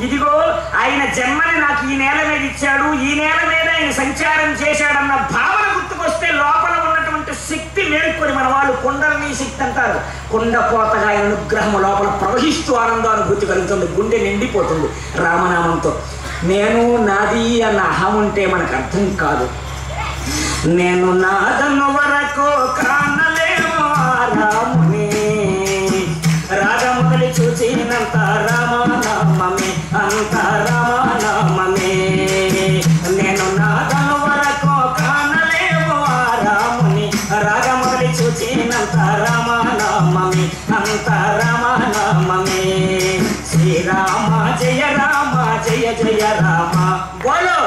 ఇదిగో ఆయన జన్మని నాకు ఈ నేల మీద ఇచ్చాడు, ఈ నేల మీద ఆయన సంచారం చేశాడన్న భావన గుర్తుకొస్తే లోపల ఉన్నటువంటి శక్తి మేల్కొని మన వాళ్ళు కుండలని శక్తి అంటారు. కుండపోతగా ఆయన అనుగ్రహం లోపల ప్రవహిస్తూ ఆనందానుభూతి కలుగుతుంది, గుండె నిండిపోతుంది రామనామంతో. నేను నాది అన్న అహం ఉంటే మనకు అర్థం కాదు. నేను నాదను వరకు కానలేమో రాముని, రాగముదలి చూచినంత రామనామమే, అంత రామనామమే. నేను నాదను వరకు కానలేమో రాముని, రాగముదలి చూచినంత రామనామమే, అంత రామనామమే. శ్రీరామ జయ రామ జయ జయ రామ బోలో,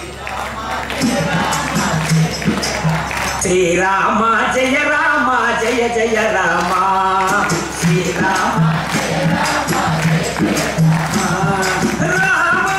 శ్రీరామ జయ రామ జయ జయ రామ, శ్రీరామ జయ రామ జయ జయ రామ.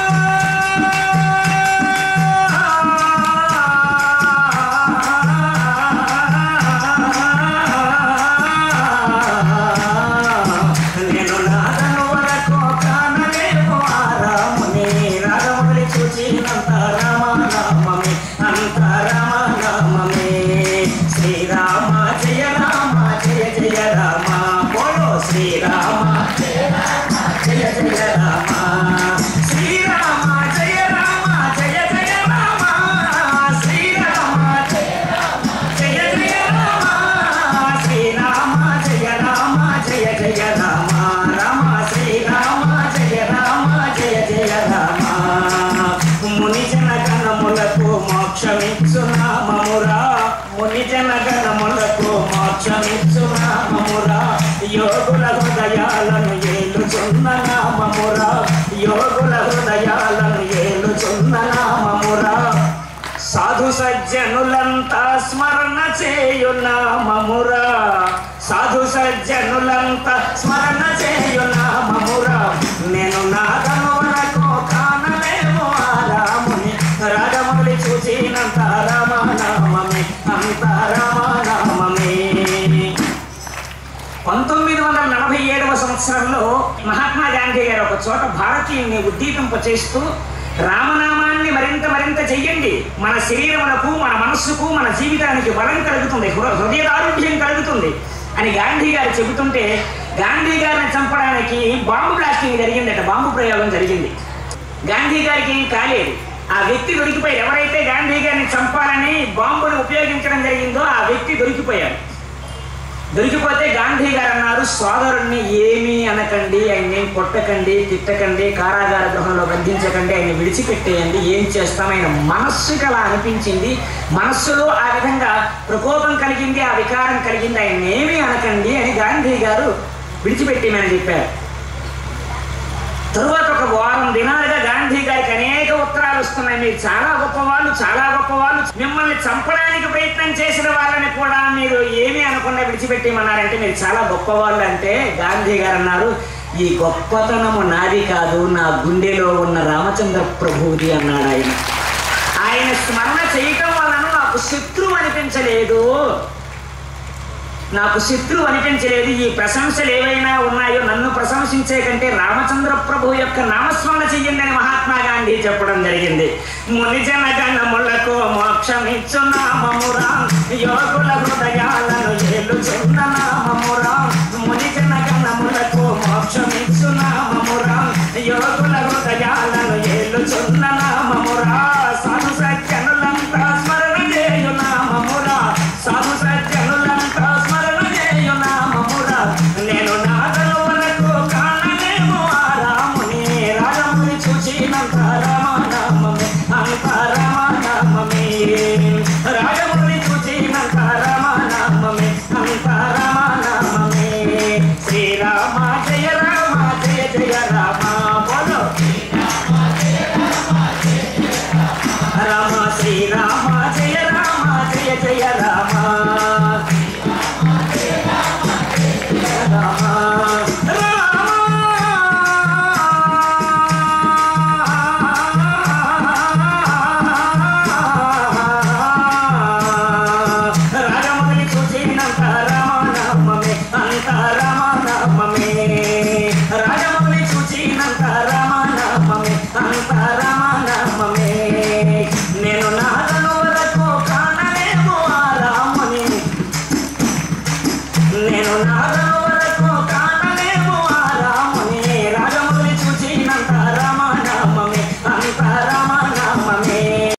నేను నాదను వరకు కానలేమో రాముని, రాగముదలి చూచినంత రామనామమే, అంత రామనామమే. శ్రీరామ జయ రామ జయ జయ రామ బోలో, శ్రీరామ జయ రామ జయ జయ రామ, శ్రీరామ జయ రామ జయ జయ రామ, శ్రీరామ జయ రామ జయ జయ రామ, శ్రీరామ జయ రామ జయ జయ రామ, రామ శ్రీరామ జయ రామ జయ జయ రామ. ముని జనగణములకు మోక్షమిచ్చు నామమురా, ముని జనగణములకు మోక్షమిచ్చు నామమురా, యోగుల హృదయాలను ఏలుచున్న నామమురా, యోగుల హృదయాలను ఏలుచున్న నామమురా. సాధు సజ్జనులంతా స్మరణ చేయు నామమురా, సాధు సజ్జనులంతా స్మరణ చేయు నామమురా. నేను నాదను వరకు కానలేమో రాముని, రాగముదలి చూచినంత రామనామమే, అంత రామనామమే. 1947వ సంవత్సరంలో మహాత్మా గాంధీ గారు ఒక చోట భారతీయుల్ని ఉద్దీపింప చేస్తూ రామనామాన్ని మరింత చెయ్యండి, మన శరీరములకు, మన మనస్సుకు, మన జీవితానికి బలం కలుగుతుంది, హృదయదారుఢ్యం కలుగుతుంది అని గాంధీ గారు చెబుతుంటే, గాంధీ గారిని చంపడానికి బాంబు బ్లాస్టింగ్ జరిగిందట, బాంబు ప్రయోగం జరిగింది. గాంధీ గారికి ఏం కాలేదు, ఆ వ్యక్తి దొరికిపోయారు. ఎవరైతే గాంధీ గారిని చంపాలని బాంబును ఉపయోగించడం జరిగిందో ఆ వ్యక్తి దొరికిపోయారు. దొరికిపోతే గాంధీ గారు అన్నారు, సోదరుణ్ణి ఏమీ అనకండి, ఆయన్ని కొట్టకండి, తిట్టకండి, కారాగార గృహంలో బంధించకండి, ఆయన్ని విడిచిపెట్టేయండి, ఏం చేస్తాం. ఆయన మనస్సుకి అలా అనిపించింది, మనస్సులో ఆ విధంగా ప్రకోపం కలిగింది, ఆ వికారం కలిగింది, ఆయన ఏమీ అనకండి అని గాంధీ గారు విడిచిపెట్టేమని చెప్పారు. తరువాత ఒక వారం దినాలుగా గాంధీ గారికి అనేక ఉత్తరాలు వస్తున్నాయి, మీరు చాలా గొప్పవాళ్ళు, చాలా గొప్పవాళ్ళు, మిమ్మల్ని చంపడానికి ప్రయత్నం చేసిన వాళ్ళని కూడా మీరు ఏమీ అనకుండా విడిచిపెట్టేమన్నారంటే మీరు చాలా గొప్పవాళ్ళు. అంటే గాంధీ గారు అన్నారు, ఈ గొప్పతనము నాది కాదు, నా గుండెలో ఉన్న రామచంద్ర ప్రభువుది అన్నాడు. ఆయన స్మరణ చేయటం వలన నాకు శత్రువు అనిపించలేదు, నాకు శత్రువు అనిపించలేదు. ఈ ప్రశంసలు ఏవైనా ఉన్నాయో నన్ను ప్రశంసించే కంటే రామచంద్ర ప్రభు యొక్క నామస్మరణ చెయ్యండి అని మహాత్మా గాంధీ చెప్పడం జరిగింది. ముని జనగణములకు మోక్షమిచ్చు నామమురా, యోగుల హృదయాలను ఏలుచున్న నామమురా, ముని జనగణములకు మోక్షమిచ్చు నామమురా, యోగుల హృదయాలను ఏలుచున్న నామమురా. సాధు సజ్జనులంతా స్మరణ చేయు నామమురా, సాధు సజ్జనులంతా స్మరణ చేయు నామమురా. నేను నాదను వరకు కానలేమో రాముని, రాగముని చూచినంత రామనామమే, అంత రామనామమే. రాగముని చూచినంత రామనామమే, అంత రామనామమే. శ్రీరామ జయ రామ జయ జయ రామ బోలో, రామ శ్రీరామ జయ రామ జయ జయ రామ, రాగముని చూచినంత రామనామమే, అంత రామనామమే. రాగముని చూచి నా